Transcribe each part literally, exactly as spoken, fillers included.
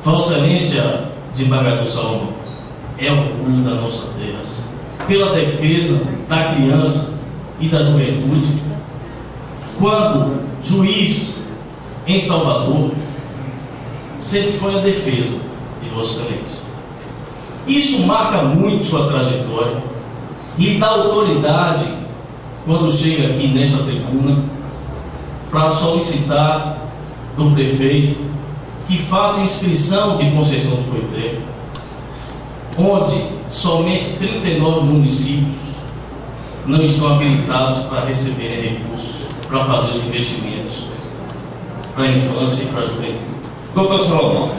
Vossa Excelência, desembargador Salomão, é orgulho da nossa terra, pela defesa da criança e da juventude. Quando juiz em Salvador, sempre foi a defesa de Vossa Excelência. Isso marca muito sua trajetória, lhe dá autoridade quando chega aqui nesta tribuna para solicitar do prefeito que faça inscrição de concessão do Coitreco, onde somente trinta e nove municípios não estão habilitados para receberem recursos para fazer os investimentos para a infância e para a juventude. Doutor Salomão,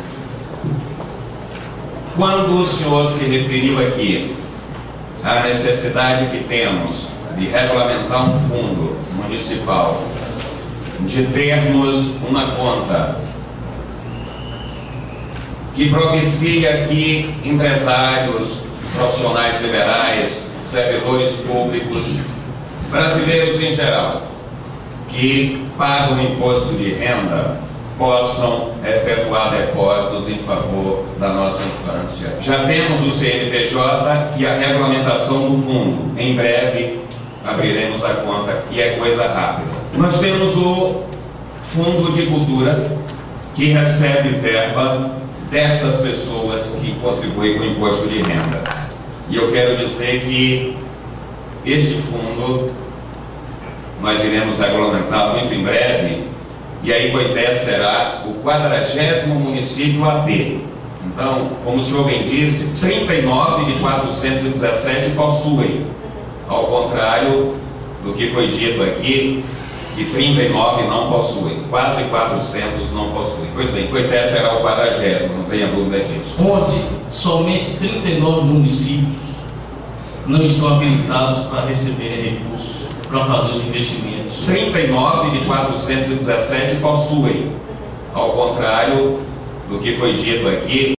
quando o senhor se referiu aqui à necessidade que temos de regulamentar um fundo municipal, de termos uma conta que propicie aqui empresários, profissionais liberais, servidores públicos, brasileiros em geral, que pagam imposto de renda, possam efetuar depósitos em favor da nossa infância. Já temos o C N P J e a regulamentação do fundo. Em breve abriremos a conta e é coisa rápida. Nós temos o Fundo de Cultura, que recebe verba dessas pessoas que contribuem com o imposto de renda. E eu quero dizer que este fundo nós iremos regulamentar muito em breve, e aí Coité será o quadragésimo município a ter. Então, como o senhor bem disse, trinta e nove de quatrocentos e dezessete possuem, ao contrário do que foi dito aqui, que trinta e nove não possuem, quase quatrocentos não possuem. Pois bem, Coité será o quadragésimo, não tenha dúvida disso. Onde somente trinta e nove municípios não estão habilitados para receberem recursos para fazer os investimentos. trinta e nove de quatrocentos e dezessete possuem, ao contrário do que foi dito aqui.